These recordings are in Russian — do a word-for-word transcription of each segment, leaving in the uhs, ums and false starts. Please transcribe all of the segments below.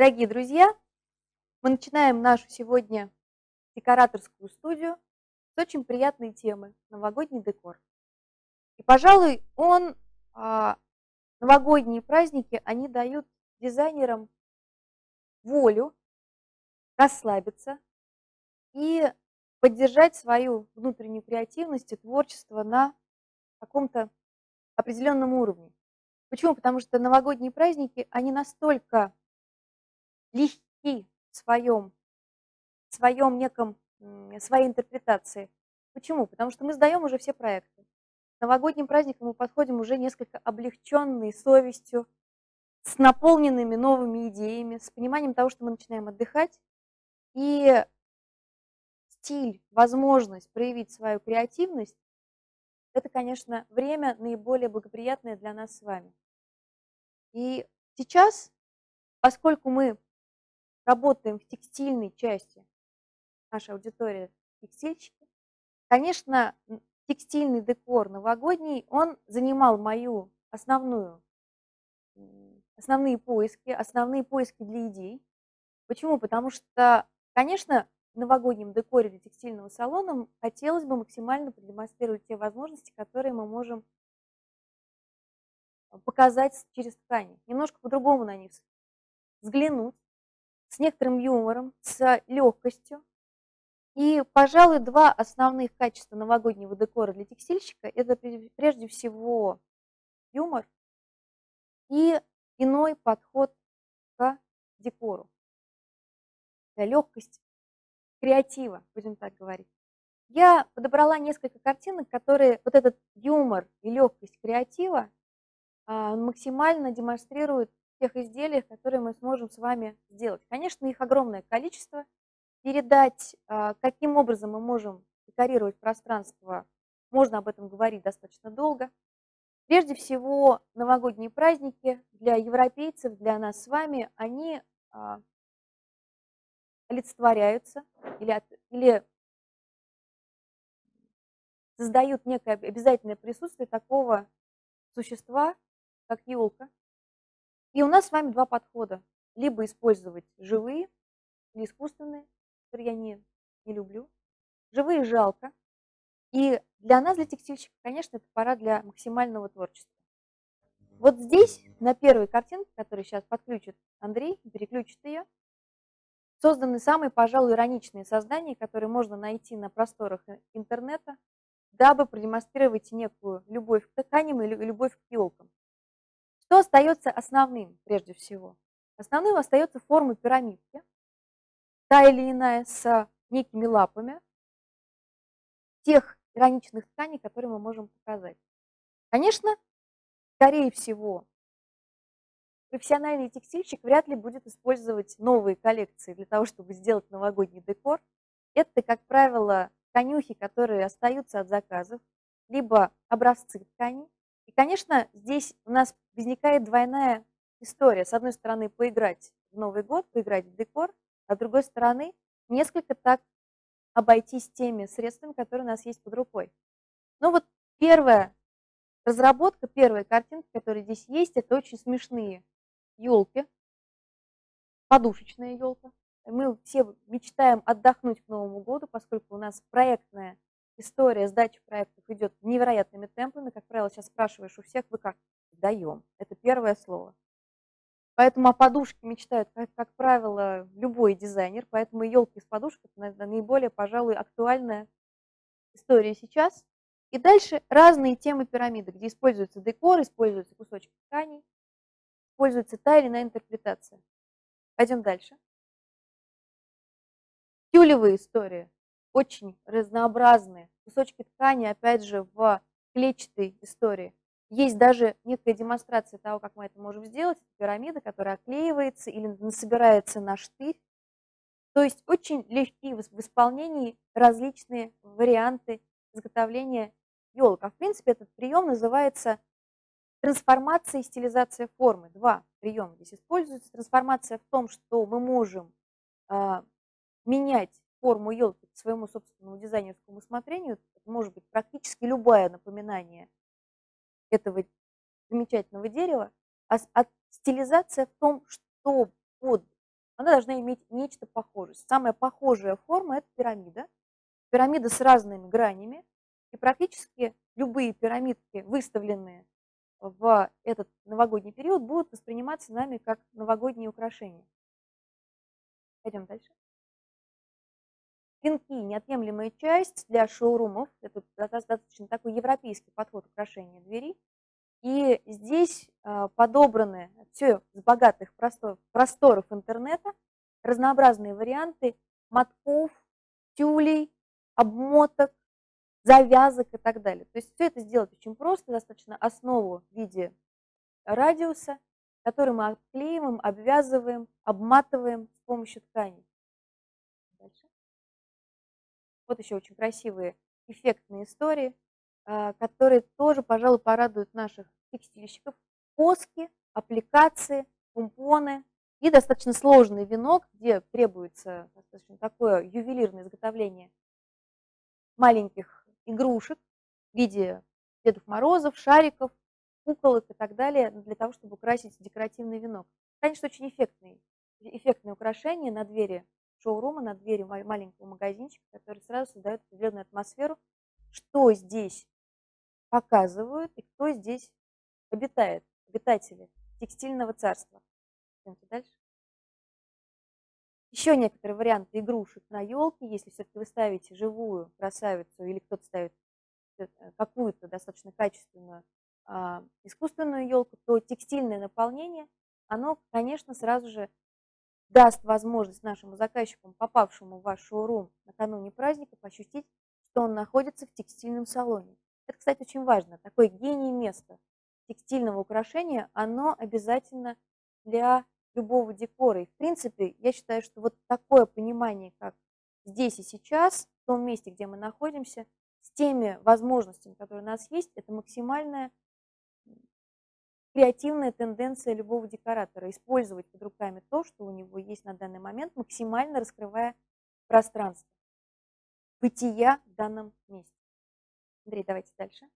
Дорогие друзья, мы начинаем нашу сегодня декораторскую студию с очень приятной темы — новогодний декор. И, пожалуй, он, а, новогодние праздники, они дают дизайнерам волю расслабиться и поддержать свою внутреннюю креативность и творчество на каком-то определенном уровне. Почему? Потому что новогодние праздники, они настолько легки в своем в своем неком, м, своей интерпретации. Почему? Потому что мы сдаем уже все проекты. К новогодним праздникам мы подходим уже несколько облегченные совестью, с наполненными новыми идеями, с пониманием того, что мы начинаем отдыхать. И стиль, возможность проявить свою креативность — это, конечно, время наиболее благоприятное для нас с вами. И сейчас, поскольку мы работаем в текстильной части, наша аудитория — текстильщики, конечно, м, текстильный декор новогодний, он занимал мою основную, м, основные поиски, основные поиски для идей. Почему? Потому что, конечно, в новогоднем декоре для текстильного салона хотелось бы максимально продемонстрировать те возможности, которые мы можем а, показать с через ткани, немножко по-другому на них с взглянуть, с некоторым юмором, с легкостью. И, пожалуй, два основных качества новогоднего декора для текстильщика — это пре прежде всего юмор и иной подход к декору. Да, легкость креатива, будем так говорить. Я подобрала несколько картинок, которые вот этот юмор и легкость креатива, а, максимально демонстрируют в тех изделиях, которые мы сможем с вами сделать. Конечно, их огромное количество. Передать, а, каким образом мы можем декорировать пространство, можно об этом говорить достаточно долго. Прежде всего, новогодние праздники для европейцев, для нас с вами, они, а, олицетворяются или от или создают некое об обязательное присутствие такого существа, как елка. И у нас с вами два подхода: либо использовать живые или искусственные, которые я не не люблю. Живые жалко. И для нас, для текстильщиков, конечно, это пора для максимального творчества. Вот здесь, на первой картинке, которую сейчас подключит Андрей, переключит ее, созданы самые, пожалуй, ироничные создания, которые можно найти на просторах э, интернета, дабы продемонстрировать некую любовь к тканям и лю любовь к елкам. Что остается основным прежде всего? Основным остается форма пирамидки, та или иная, с некими лапами тех ироничных тканей, которые мы можем показать. Конечно, скорее всего, профессиональный текстильщик вряд ли будет использовать новые коллекции для того, чтобы сделать новогодний декор. Это, как правило, тканюхи, которые остаются от заказов, либо образцы тканей. И, конечно, здесь у нас возникает двойная история. С одной стороны, поиграть в Новый год, поиграть в декор, а с другой стороны, несколько так обойтись теми средствами, которые у нас есть под рукой. Ну вот первая разработка, первая картинка, которая здесь есть — это очень смешные елки, подушечная елка. Мы все мечтаем отдохнуть к Новому году, поскольку у нас проектная история, сдача проектов идет невероятными темпами. Как правило, сейчас спрашиваешь у всех: вы как? Сдаем. Это первое слово. Поэтому о подушке мечтает, как, как правило, любой дизайнер, поэтому елки с подушкой — это наиболее, пожалуй, актуальная история сейчас. И дальше разные темы пирамиды, где используется декор, используются кусочки тканей, используется та или иная интерпретация. Пойдем дальше. Тюлевые истории, очень разнообразные. Кусочки ткани, опять же, в клетчатой истории. Есть даже некая демонстрация того, как мы это можем сделать. Это пирамида, которая оклеивается или собирается на штырь. То есть очень легкие в исполнении различные варианты изготовления елок. А в принципе этот прием называется трансформация и стилизация формы. Два приема здесь используются. Трансформация в том, что мы можем а, менять форму елки по своему собственному дизайнерскому усмотрению. Это может быть практически любое напоминание этого замечательного дерева. А, а стилизация в том, что под она должна иметь нечто похожее. Самая похожая форма – это пирамида. Пирамида с разными гранями. И практически любые пирамидки, выставленные в этот новогодний период, будут восприниматься нами как новогодние украшения. Пойдем дальше. Пинки – неотъемлемая часть для шоурумов. Это достаточно такой европейский подход украшения двери. И здесь подобраны все с богатых просторов интернета, разнообразные варианты мотков, тюлей, обмоток, завязок и так далее. То есть все это сделать очень просто, достаточно основу в виде радиуса, который мы обклеиваем, обвязываем, обматываем с помощью ткани. Дальше. Вот еще очень красивые эффектные истории, которые тоже, пожалуй, порадуют наших текстильщиков. Коски, аппликации, помпоны и достаточно сложный венок, где требуется достаточно такое ювелирное изготовление маленьких игрушек в виде Дедов Морозов, шариков, куколок и так далее, для того, чтобы украсить декоративный венок. Конечно, очень эффектные, эффектные украшения на двери шоурума, на двери маленького магазинчика, который сразу создает определенную атмосферу, что здесь показывают и кто здесь обитает, обитатели текстильного царства. Идемте дальше. Еще некоторые варианты игрушек на елке, если все-таки вы ставите живую красавицу или кто-то ставит какую-то достаточно качественную а, искусственную елку, то текстильное наполнение, оно, конечно, сразу же даст возможность нашему заказчику, попавшему в ваш шоурум накануне праздника, ощутить, что он находится в текстильном салоне. Это, кстати, очень важно. Такое гений место текстильного украшения, оно обязательно для любого декора. И, в принципе, я считаю, что вот такое понимание, как здесь и сейчас, в том месте, где мы находимся, с теми возможностями, которые у нас есть, это максимальная креативная тенденция любого декоратора. Использовать под руками то, что у него есть на данный момент, максимально раскрывая пространство бытия в данном месте. Андрей, давайте дальше.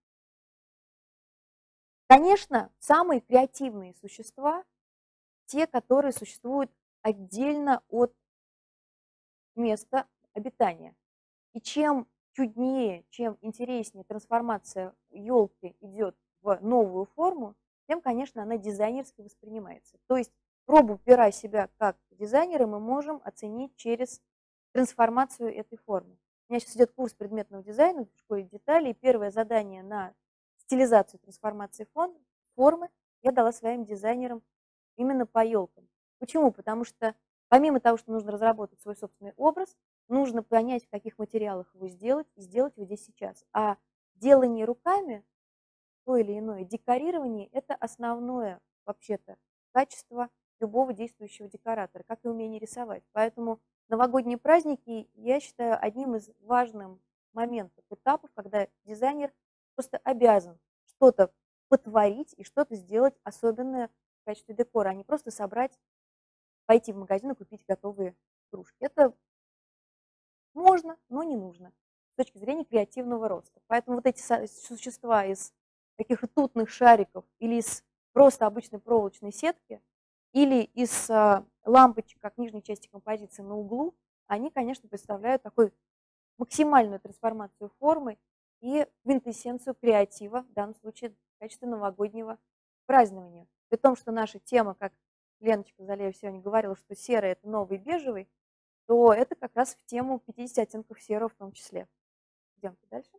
Конечно, самые креативные существа, те, которые существуют отдельно от места обитания. И чем чуднее, чем интереснее трансформация елки идет в новую форму, тем, конечно, она дизайнерски воспринимается. То есть пробу пера себя как дизайнера мы можем оценить через трансформацию этой формы. У меня сейчас идет курс предметного дизайна в школе деталей, и первое задание на стилизацию трансформации формы я дала своим дизайнерам именно по елкам. Почему? Потому что помимо того, что нужно разработать свой собственный образ, нужно понять, в каких материалах его сделать, и сделать его здесь сейчас. А делание руками, то или иное декорирование – это основное вообще-то качество любого действующего декоратора, как и умение рисовать. Поэтому новогодние праздники я считаю одним из важных моментов, этапов, когда дизайнер просто обязан что-то потворить и что-то сделать особенное в качестве декора, а не просто собрать, пойти в магазин и купить готовые кружки. Это можно, но не нужно с точки зрения креативного роста. Поэтому вот эти существа из таких ртутных шариков или из просто обычной проволочной сетки, или из лампочек, как нижней части композиции на углу, они, конечно, представляют такую максимальную трансформацию формы и квинтэссенцию креатива, в данном случае в качестве новогоднего празднования. При том, что наша тема, как Леночка Залеева сегодня говорила, что серый – это новый бежевый, то это как раз в тему пятидесяти оттенков серого в том числе. Идемте дальше.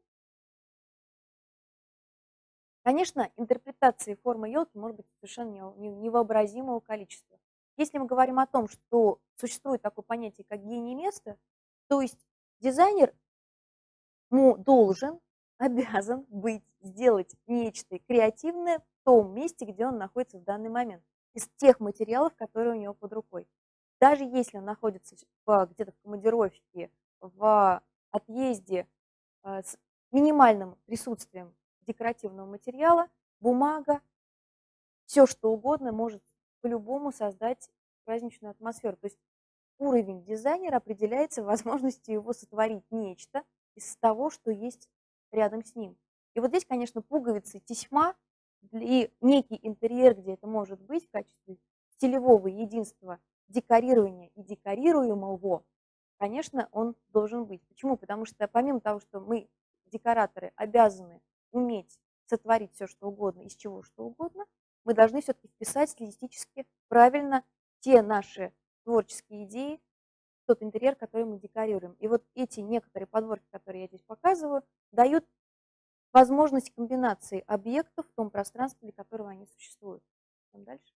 Конечно, интерпретации формы елки может быть совершенно невообразимого количества. Если мы говорим о том, что существует такое понятие, как гений места, то есть дизайнер должен, обязан быть, сделать нечто креативное в том месте, где он находится в данный момент, из тех материалов, которые у него под рукой. Даже если он находится где-то в командировке, в отъезде с минимальным присутствием декоративного материала, бумага, все что угодно может по-любому создать праздничную атмосферу. То есть уровень дизайнера определяется возможностью его сотворить нечто из того, что есть рядом с ним. И вот здесь, конечно, пуговицы, тесьма и некий интерьер, где это может быть в качестве стилевого единства декорирования и декорируемого, конечно, он должен быть. Почему? Потому что помимо того, что мы, декораторы, обязаны уметь сотворить все, что угодно, из чего что угодно, мы должны все-таки вписать стилистически правильно те наши творческие идеи, тот интерьер, который мы декорируем. И вот эти некоторые подборки, которые я здесь показываю, дают возможность комбинации объектов в том пространстве, для которого они существуют. Идем дальше.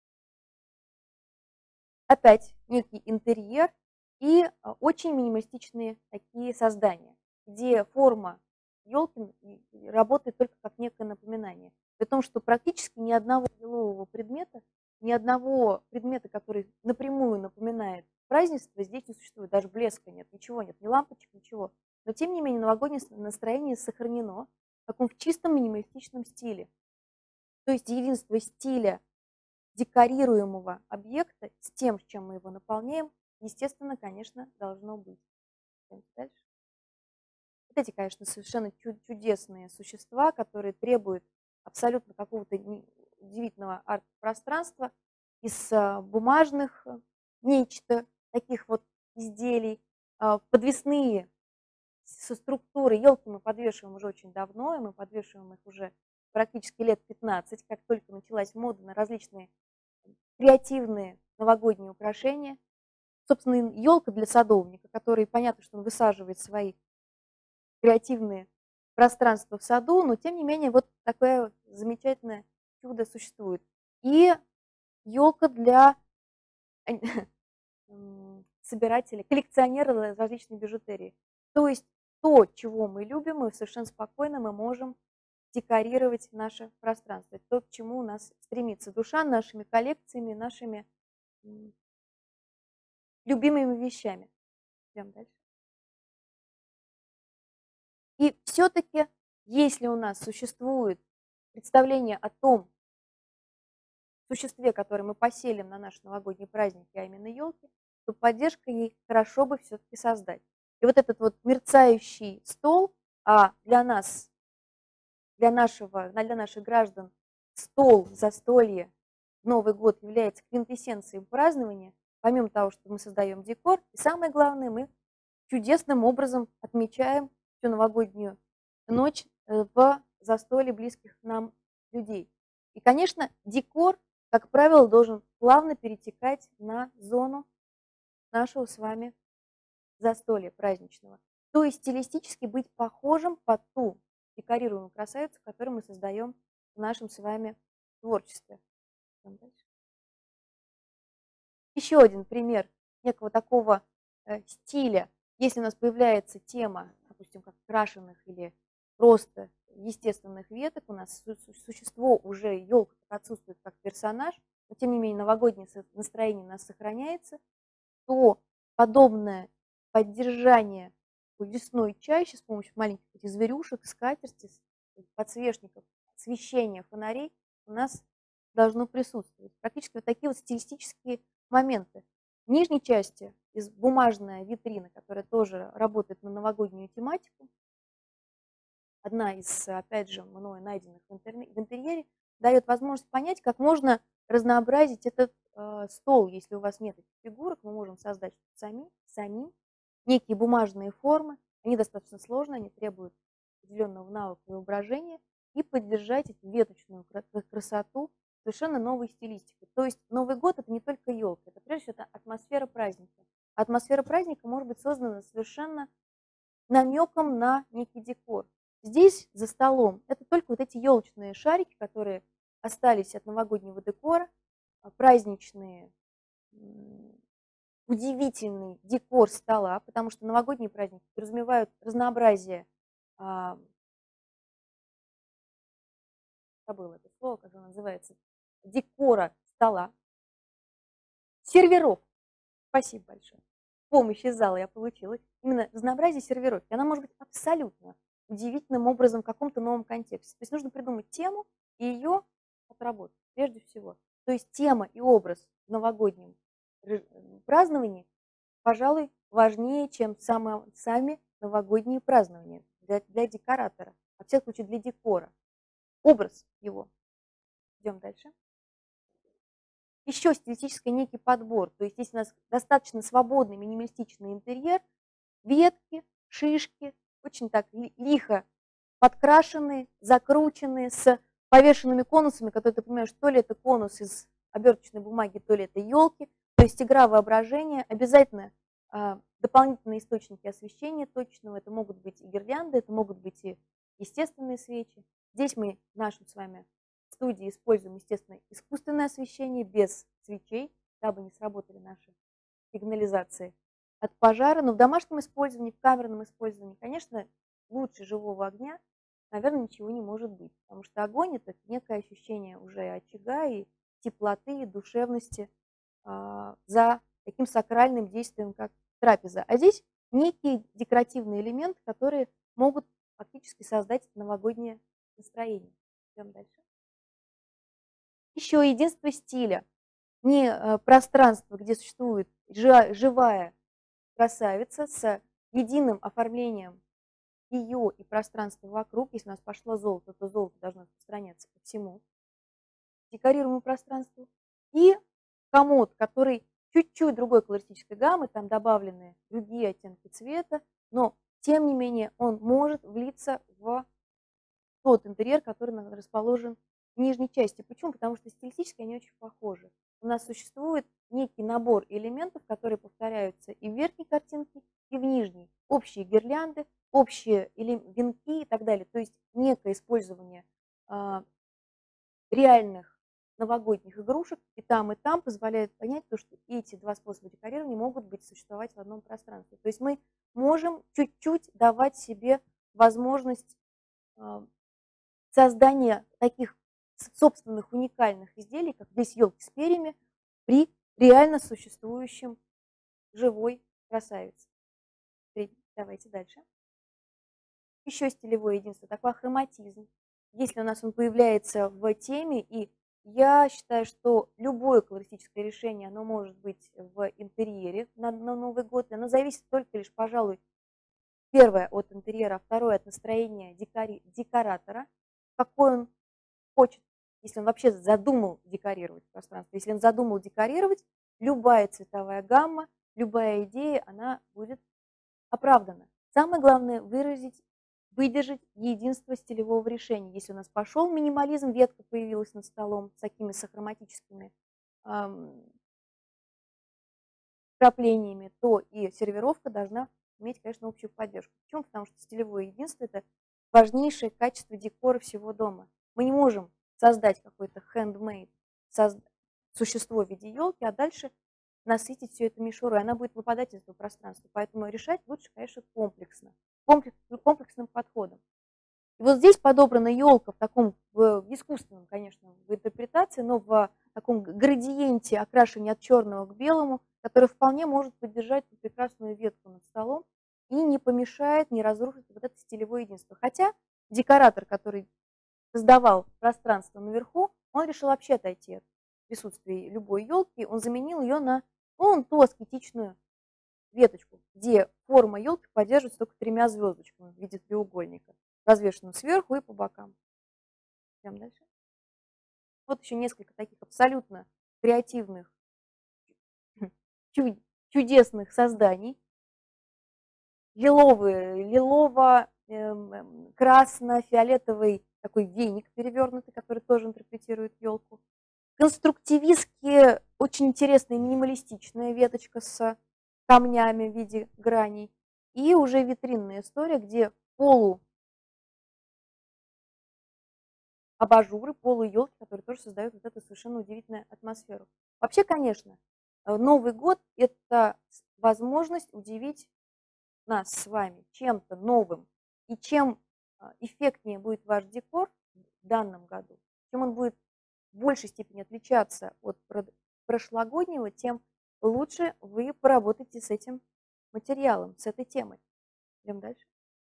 Опять некий интерьер и очень минималистичные такие создания, где форма елки работает только как некое напоминание. При том, что практически ни одного елового предмета, ни одного предмета, который напрямую напоминает празднество, здесь не существует. Даже блеска нет, ничего нет, ни лампочек, ничего. Но тем не менее новогоднее настроение сохранено в таком в чистом минималистичном стиле. То есть единство стиля декорируемого объекта с тем, с чем мы его наполняем, естественно, конечно, должно быть. Дальше. Вот эти, конечно, совершенно чудесные существа, которые требуют абсолютно какого-то удивительного арт-пространства из бумажных нечто, таких вот изделий, подвесные со структурой. Елки мы подвешиваем уже очень давно, и мы подвешиваем их уже практически лет пятнадцать, как только началась мода на различные креативные новогодние украшения. Собственно, елка для садовника, который, понятно, что он высаживает свои креативные пространства в саду, но тем не менее вот такое вот замечательное чудо существует. И елка для собирателей, коллекционера различной бижутерии. То есть то, чего мы любим, мы совершенно спокойно мы можем декорировать наше пространство. То, к чему у нас стремится душа, нашими коллекциями, нашими любимыми вещами. Идем дальше. И все-таки, если у нас существует представление о том существе, которое мы поселим на наши новогодние праздники, а именно елки, то поддержка ей хорошо бы все-таки создать. И вот этот вот мерцающий стол, а для нас, для, нашего, для наших граждан стол, застолье, Новый год является квинтэссенцией празднования, помимо того, что мы создаем декор, и самое главное, мы чудесным образом отмечаем всю новогоднюю ночь в застолье близких нам людей. И, конечно, декор, как правило, должен плавно перетекать на зону нашего с вами застолья праздничного. То есть стилистически быть похожим под ту декорируемую красавицу, которую мы создаем в нашем с вами творчестве. Еще один пример некого такого э, стиля. Если у нас появляется тема, допустим, как крашеных или просто естественных веток, у нас существо уже, елка отсутствует как персонаж, но тем не менее новогоднее настроение у нас сохраняется, то подобное поддержание лесной чащи с помощью маленьких этих зверюшек, скатерти, подсвечников, освещения фонарей у нас должно присутствовать. Практически вот такие вот стилистические моменты. В нижней части из бумажная витрина, которая тоже работает на новогоднюю тематику. Одна из, опять же, мной найденных в интерьере, дает возможность понять, как можно разнообразить этот э, стол. Если у вас нет этих фигурок, мы можем создать сами, сами некие бумажные формы. Они достаточно сложные, они требуют определенного навыка и воображения. И поддержать эту веточную красоту совершенно новой стилистикой. То есть Новый год – это не только елка, это прежде всего атмосфера праздника. Атмосфера праздника может быть создана совершенно намеком на некий декор. Здесь за столом это только вот эти елочные шарики, которые остались от новогоднего декора, праздничные, удивительный декор стола, потому что новогодние праздники подразумевают разнообразие, забыла это слово, как оно называется, декора стола, сервировка. Спасибо большое. Помощь из зала я получила. Именно разнообразие сервировки. Она может быть абсолютно удивительным образом в каком-то новом контексте. То есть нужно придумать тему и ее отработать прежде всего. То есть тема и образ в новогоднем праздновании, пожалуй, важнее, чем сами, сами новогодние празднования для, для декоратора, во всяком случае для декора. Образ его. Идем дальше. Еще стилистический некий подбор. То есть здесь у нас достаточно свободный минималистичный интерьер, ветки, шишки, очень так лихо подкрашенные, закрученные, с повешенными конусами, которые ты понимаешь, то ли это конус из оберточной бумаги, то ли это елки. То есть игра воображения. Обязательно а, дополнительные источники освещения точного. Это могут быть и гирлянды, это могут быть и естественные свечи. Здесь мы в нашем с вами студии используем, естественно, искусственное освещение без свечей, дабы не сработали наши сигнализации от пожара. Но в домашнем использовании, в камерном использовании, конечно, лучше живого огня, наверное, ничего не может быть. Потому что огонь – это некое ощущение уже очага и теплоты, и душевности а, за таким сакральным действием, как трапеза. А здесь некие декоративные элементы, которые могут фактически создать новогоднее настроение. Идем дальше. Еще единство стиля. Не э, пространство, где существует живая красавица с единым оформлением ее и пространства вокруг. Если у нас пошло золото, то золото должно распространяться по всему декорируемому пространству. И комод, который чуть-чуть другой колористической гаммы, там добавлены другие оттенки цвета, но тем не менее он может влиться в тот интерьер, который расположен в нижней части. Почему? Потому что стилистически они очень похожи. У нас существует некий набор элементов, которые повторяются и в верхней картинке, и в нижней. Общие гирлянды, общие венки и так далее. То есть некое использование а, реальных новогодних игрушек и там, и там позволяет понять, то, что эти два способа декорирования могут быть существовать в одном пространстве. То есть мы можем чуть-чуть давать себе возможность а, создания таких собственных уникальных изделий, как здесь елки с перьями, при реально существующем живой красавице. Давайте дальше. Еще стилевое единство, такой хроматизм. Если у нас он появляется в теме, и я считаю, что любое колористическое решение, оно может быть в интерьере на, на Новый год, оно зависит только лишь, пожалуй, первое от интерьера, второе от настроения декори, декоратора, какой он хочет, если он вообще задумал декорировать пространство. Если он задумал декорировать, любая цветовая гамма, любая идея, она будет оправдана. Самое главное выразить, выдержать единство стилевого решения. Если у нас пошел минимализм, ветка появилась над столом с такими сохроматическими эм, вкраплениями, то и сервировка должна иметь, конечно, общую поддержку. Почему? Потому что стилевое единство – это важнейшее качество декора всего дома. Мы не можем создать какой-то handmade существо в виде елки, а дальше насытить все это мишурой, она будет выпадать из этого пространства. Поэтому решать лучше, конечно, комплексно, комплекс, комплексным подходом. И вот здесь подобрана елка в таком в искусственном, конечно, в интерпретации, но в таком градиенте окрашивания от черного к белому, который вполне может поддержать прекрасную ветку над столом и не помешает, не разрушит вот это стилевое единство. Хотя декоратор, который создавал пространство наверху, он решил вообще отойти от присутствия любой елки, он заменил ее на вон ту аскетичную веточку, где форма елки поддерживается только тремя звездочками в виде треугольника, развешенным сверху и по бокам. Идем дальше. Вот еще несколько таких абсолютно креативных, чудесных созданий. Лиловый, лилово-красно-фиолетовый такой веник перевернутый, который тоже интерпретирует елку. Конструктивистски очень интересная минималистичная веточка с камнями в виде граней. И уже витринная история, где полу абажуры, полуелки, которые тоже создают вот эту совершенно удивительную атмосферу. Вообще, конечно, Новый год – это возможность удивить нас с вами чем-то новым. И чем эффектнее будет ваш декор в данном году, чем он будет в большей степени отличаться от прошлогоднего, тем лучше вы поработаете с этим материалом, с этой темой. Идем дальше.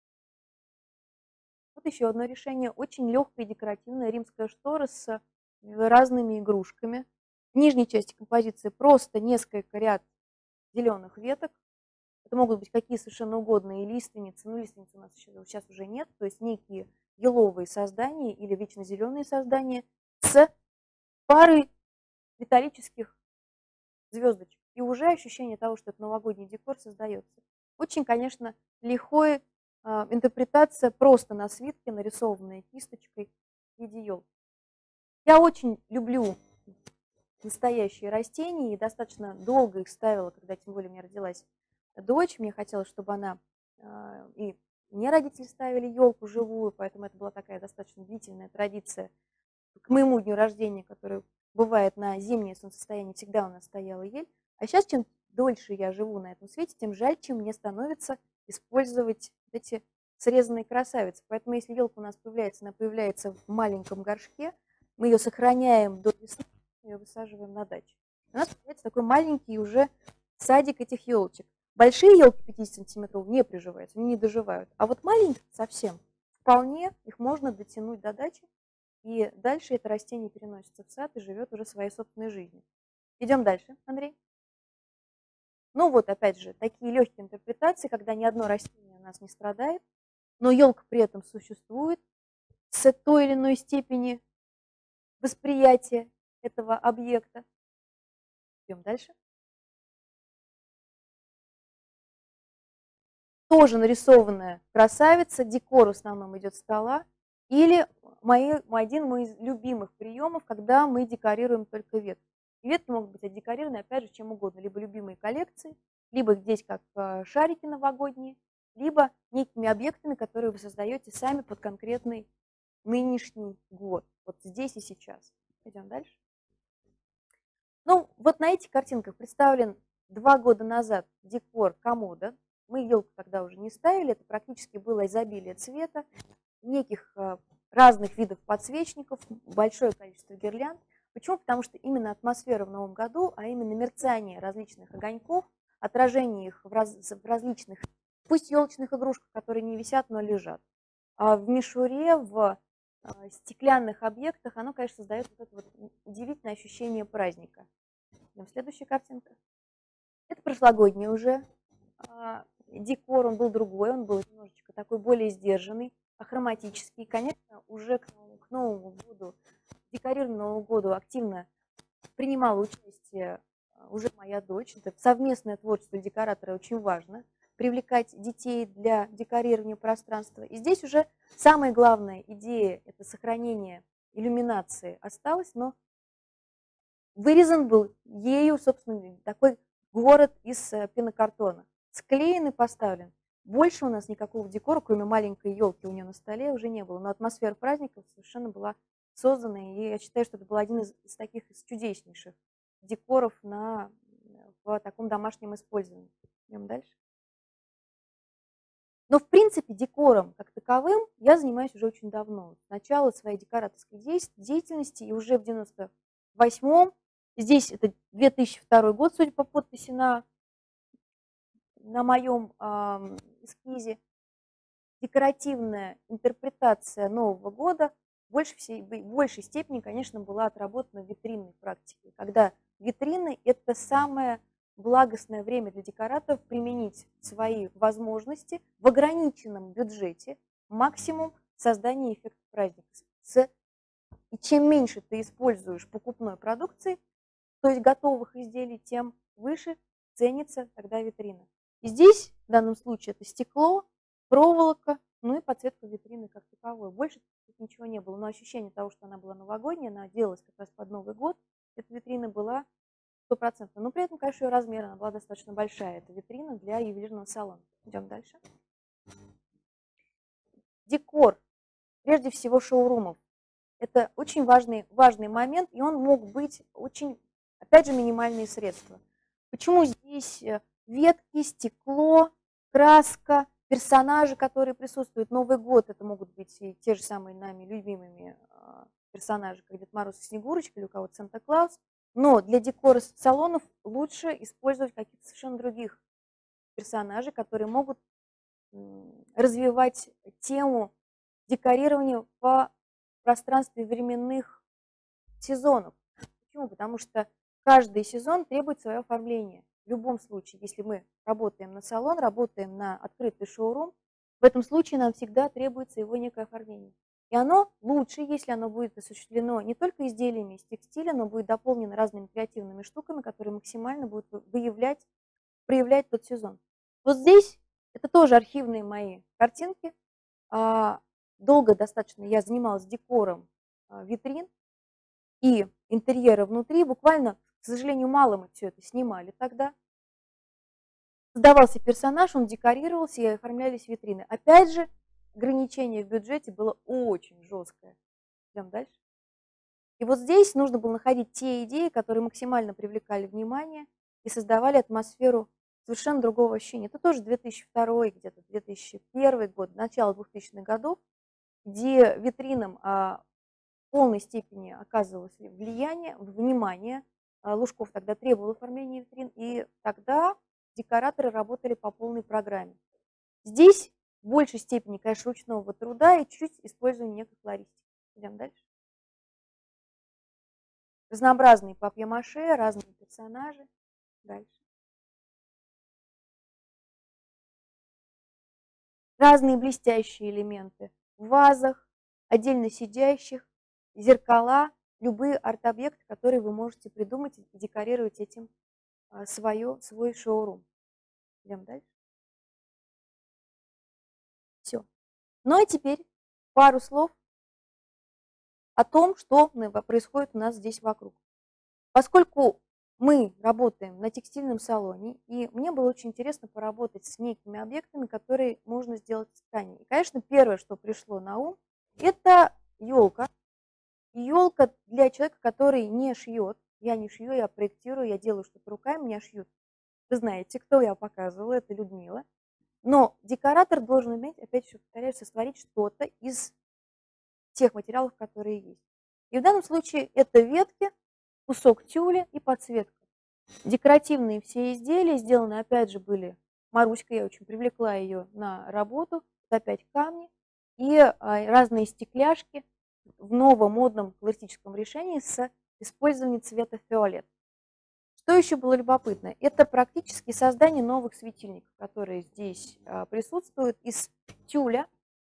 Вот еще одно решение. Очень легкая декоративная римская штора с разными игрушками. В нижней части композиции просто несколько ряд зеленых веток. Это могут быть какие совершенно угодные лиственницы. Ну, лиственниц у нас сейчас уже нет. То есть некие еловые создания или вечно зеленые создания с парой металлических звездочек. И уже ощущение того, что это новогодний декор, создается. Очень, конечно, лихой а, интерпретация просто на свитке, нарисованная кисточкой в виде елки. Я очень люблю настоящие растения и достаточно долго их ставила, когда тем более у меня родилась дочь. Мне хотелось, чтобы она а, и мне родители ставили елку живую, поэтому это была такая достаточно длительная традиция. К моему дню рождения, который бывает на зимнее солнцестояние, всегда у нас стояла ель. А сейчас, чем дольше я живу на этом свете, тем жальче мне становится использовать эти срезанные красавицы. Поэтому если елка у нас появляется, она появляется в маленьком горшке, мы ее сохраняем до весны, ее высаживаем на даче. У нас появляется такой маленький уже садик этих елочек. Большие елки пятьдесят сантиметров не приживаются, они не доживают. А вот маленькие совсем, вполне их можно дотянуть до дачи. И дальше это растение переносится в сад и живет уже своей собственной жизнью. Идем дальше, Андрей. Ну вот, опять же, такие легкие интерпретации, когда ни одно растение у нас не страдает, но елка при этом существует с той или иной степени восприятия этого объекта. Идем дальше. Тоже нарисованная красавица, декор в основном идет с стола. Или мои, один из любимых приемов, когда мы декорируем только ветки. И ветки могут быть отдекорированы, опять же, чем угодно. Либо любимые коллекции, либо здесь как шарики новогодние, либо некими объектами, которые вы создаете сами под конкретный нынешний год. Вот здесь и сейчас. Идем дальше. Ну, вот на этих картинках представлен два года назад декор комода. Мы елку тогда уже не ставили, это практически было изобилие цвета, неких разных видов подсвечников, большое количество гирлянд. Почему? Потому что именно атмосфера в Новом году, а именно мерцание различных огоньков, отражение их в, раз, в различных, пусть елочных игрушках, которые не висят, но лежат, а в мишуре, в стеклянных объектах, оно, конечно, создает вот это вот удивительное ощущение праздника. Следующая картинка. Это прошлогодний уже декор, он был другой, он был немножечко такой более сдержанный, ахроматический. И, конечно, уже к, к Новому году, декорированному Новому году активно принимала участие уже моя дочь. Это совместное творчество декоратора очень важно. Привлекать детей для декорирования пространства. И здесь уже самая главная идея – это сохранение иллюминации осталась, но вырезан был ею, собственно, такой город из пенокартона. Склеен и поставлен. Больше у нас никакого декора, кроме маленькой елки у нее на столе, уже не было. Но атмосфера праздников совершенно была создана. И я считаю, что это был один из, из таких из чудеснейших декоров на, в таком домашнем использовании. Идем дальше. Но, в принципе, декором как таковым я занимаюсь уже очень давно. С начала своей декораторской деятельности, и уже в девяносто восьмом, здесь это две тысячи второй год, судя по подписи на, на моем э, эскизе, декоративная интерпретация Нового года в большей, всей, в большей степени, конечно, была отработана в витринной практике, когда витрины – это самое благостное время для декораторов применить свои возможности в ограниченном бюджете, максимум создания эффекта праздника. И чем меньше ты используешь покупной продукции, то есть готовых изделий, тем выше ценится тогда витрина. И здесь в данном случае это стекло, проволока, ну и подсветка витрины как таковой. Больше тут ничего не было, но ощущение того, что она была новогодняя, она делалась как раз под Новый год, эта витрина была стопроцентно. Но при этом, конечно, ее размер, она была достаточно большая. Это витрина для ювелирного салона. Идем дальше. Декор, прежде всего, шоурумов. Это очень важный, важный момент, и он мог быть очень, опять же, минимальные средства. Почему здесь ветки, стекло, краска, персонажи, которые присутствуют? Новый год, это могут быть и те же самые нами любимыми персонажи, как Дед Мороз и Снегурочка, или у кого-то Санта-Клаус. Но для декора салонов лучше использовать каких-то совершенно других персонажей, которые могут развивать тему декорирования в пространстве временных сезонов. Почему? Потому что каждый сезон требует свое оформление. В любом случае, если мы работаем на салон, работаем на открытый шоурум, в этом случае нам всегда требуется его некое оформление. И оно лучше, если оно будет осуществлено не только изделиями из текстиля, но будет дополнено разными креативными штуками, которые максимально будут выявлять, проявлять тот сезон. Вот здесь это тоже архивные мои картинки. Долго достаточно я занималась декором витрин и интерьера внутри. Буквально, к сожалению, мало мы все это снимали тогда. Создавался персонаж, он декорировался, и оформлялись витрины. Опять же, ограничение в бюджете было очень жесткое. Идем дальше. И вот здесь нужно было находить те идеи, которые максимально привлекали внимание и создавали атмосферу совершенно другого ощущения. Это тоже две тысячи второй, где-то две тысячи первый год, начало двухтысячных годов, где витринам а, в полной степени оказывалось влияние, внимание. А, Лужков тогда требовал оформления витрин, и тогда декораторы работали по полной программе. Здесь в большей степени, конечно, ручного труда и чуть-чуть использования некой флористики. Идем дальше. Разнообразные папье-маше, разные персонажи. Дальше. Разные блестящие элементы в вазах, отдельно сидящих, зеркала, любые арт-объекты, которые вы можете придумать и декорировать этим свое, свой шоурум. Идем дальше. Все. Ну а теперь пару слов о том, что происходит у нас здесь вокруг. Поскольку мы работаем на текстильном салоне, и мне было очень интересно поработать с некими объектами, которые можно сделать из ткани. И, конечно, первое, что пришло на ум, это елка. Елка для человека, который не шьет. Я не шью, я проектирую, я делаю что-то руками, меня шьют. Вы знаете, кто я показывала, это Людмила. Но декоратор должен уметь, опять же, повторяю, сотворить что-то из тех материалов, которые есть. И в данном случае это ветки, кусок тюля и подсветка. Декоративные все изделия сделаны, опять же, были Маруська, я очень привлекла ее на работу, опять камни и разные стекляшки в новом модном классическом решении с использованием цвета фиолет. Что еще было любопытно? Это практически создание новых светильников, которые здесь присутствуют из тюля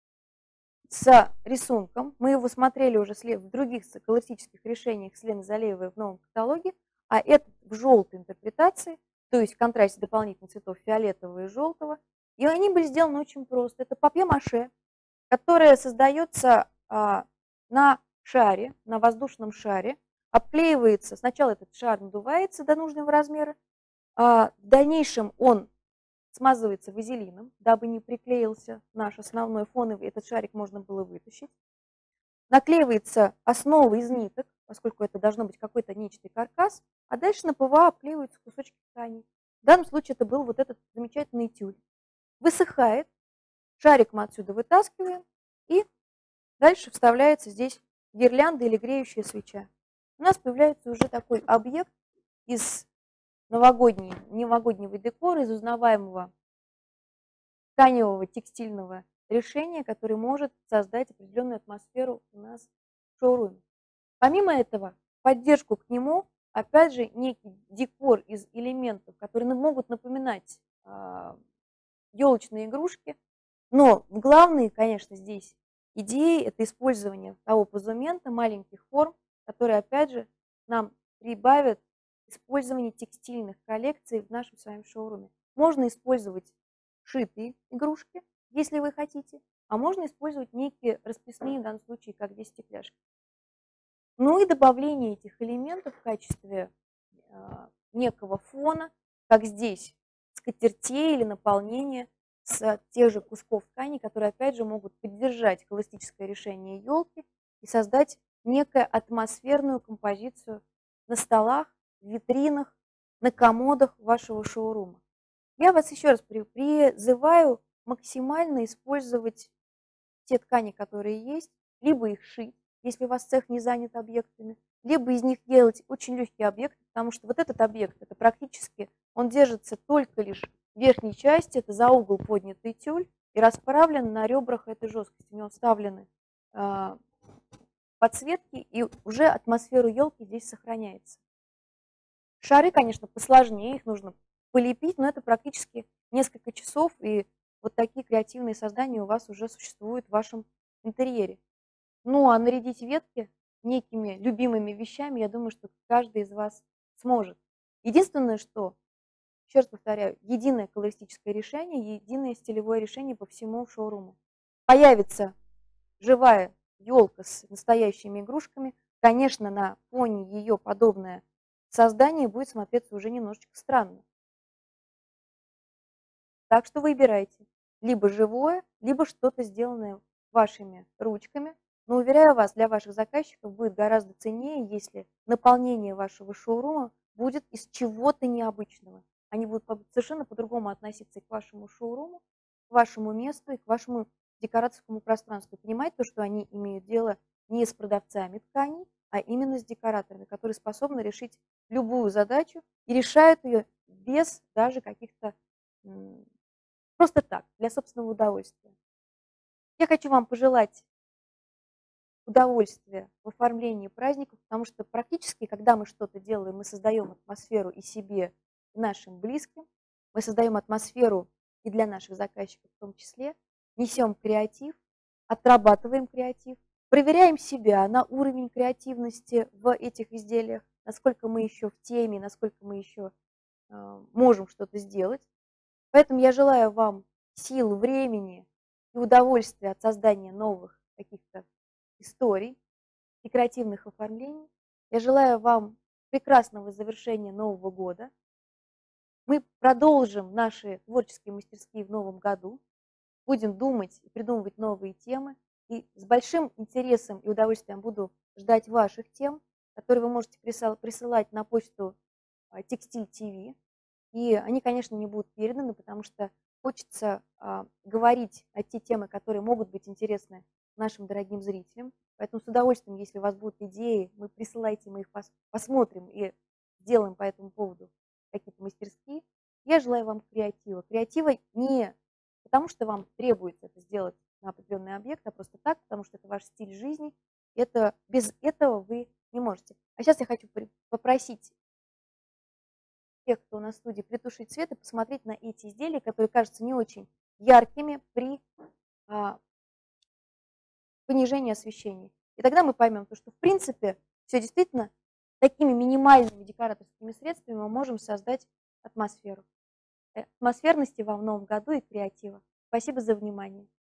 с рисунком. Мы его смотрели уже в других классических решениях с Леной Залеевой в новом каталоге, а это в желтой интерпретации, то есть в контрасте дополнительных цветов фиолетового и желтого. И они были сделаны очень просто. Это папье-маше, которое создается а, на шаре, на воздушном шаре, обклеивается, сначала этот шар надувается до нужного размера, а в дальнейшем он смазывается вазелином, дабы не приклеился наш основной фон, и этот шарик можно было вытащить. Наклеивается основа из ниток, поскольку это должно быть какой-то нечто каркас, а дальше на ПВА обклеиваются кусочки ткани. В данном случае это был вот этот замечательный тюль. Высыхает, шарик мы отсюда вытаскиваем, и дальше вставляется здесь гирлянда или греющая свеча. У нас появляется уже такой объект из новогоднего, новогоднего декора, из узнаваемого тканевого текстильного решения, который может создать определенную атмосферу у нас в шоуруме. Помимо этого, поддержку к нему, опять же, некий декор из элементов, которые могут напоминать э, елочные игрушки, но главные, конечно, здесь идеи – это использование того позумента, маленьких форм, которые, опять же, нам прибавят использование текстильных коллекций в нашем с вами шоуруме. Можно использовать шитые игрушки, если вы хотите, а можно использовать некие расписные, в данном случае, как здесь стекляшки. Ну и добавление этих элементов в качестве э, некого фона, как здесь, скатертей или наполнения с тех же кусков ткани, которые, опять же, могут поддержать классическое решение елки и создать некую атмосферную композицию на столах, в витринах, на комодах вашего шоурума. Я вас еще раз призываю максимально использовать те ткани, которые есть, либо их шить, если у вас цех не занят объектами, либо из них делать очень легкие объекты, потому что вот этот объект, это практически, он держится только лишь в верхней части, это за угол поднятый тюль и расправлен на ребрах этой жесткости. У него вставлены э, подсветки, и уже атмосферу елки здесь сохраняется. Шары, конечно, посложнее, их нужно полепить, но это практически несколько часов, и вот такие креативные создания у вас уже существуют в вашем интерьере. Ну, а нарядить ветки некими любимыми вещами, я думаю, что каждый из вас сможет. Единственное, что, еще раз повторяю, единое колористическое решение, единое стилевое решение по всему шоуруму. Появится живая елка с настоящими игрушками, конечно, на фоне ее подобное создание будет смотреться уже немножечко странно. Так что выбирайте. Либо живое, либо что-то сделанное вашими ручками. Но, уверяю вас, для ваших заказчиков будет гораздо ценнее, если наполнение вашего шоурума будет из чего-то необычного. Они будут совершенно по-другому относиться и к вашему шоуруму, к вашему месту, и к вашему декораторскому пространству. Понимать то, что они имеют дело не с продавцами тканей, а именно с декораторами, которые способны решить любую задачу и решают ее без даже каких-то просто так, для собственного удовольствия. Я хочу вам пожелать удовольствия в оформлении праздников, потому что практически, когда мы что-то делаем, мы создаем атмосферу и себе, и нашим близким, мы создаем атмосферу и для наших заказчиков в том числе, несем креатив, отрабатываем креатив, проверяем себя на уровень креативности в этих изделиях, насколько мы еще в теме, насколько мы еще э, можем что-то сделать. Поэтому я желаю вам сил, времени и удовольствия от создания новых каких-то историй, декоративных оформлений. Я желаю вам прекрасного завершения Нового года. Мы продолжим наши творческие мастерские в новом году. Будем думать и придумывать новые темы. И с большим интересом и удовольствием буду ждать ваших тем, которые вы можете присылать на почту Текстиль ТВ. И они, конечно, не будут переданы, потому что хочется а, говорить о те темы, которые могут быть интересны нашим дорогим зрителям. Поэтому с удовольствием, если у вас будут идеи, вы присылайте, мы их пос посмотрим и сделаем по этому поводу какие-то мастерские. Я желаю вам креатива. Креатива не потому, что вам требуется это сделать на определенный объект, а просто так, потому что это ваш стиль жизни. Это, без этого вы не можете. А сейчас я хочу попросить тех, кто у нас в студии, притушить свет и посмотреть на эти изделия, которые кажутся не очень яркими при а, понижении освещения. И тогда мы поймем, что в принципе все действительно такими минимальными декораторскими средствами мы можем создать атмосферу. Атмосферности вам в новом году и креатива. Спасибо за внимание.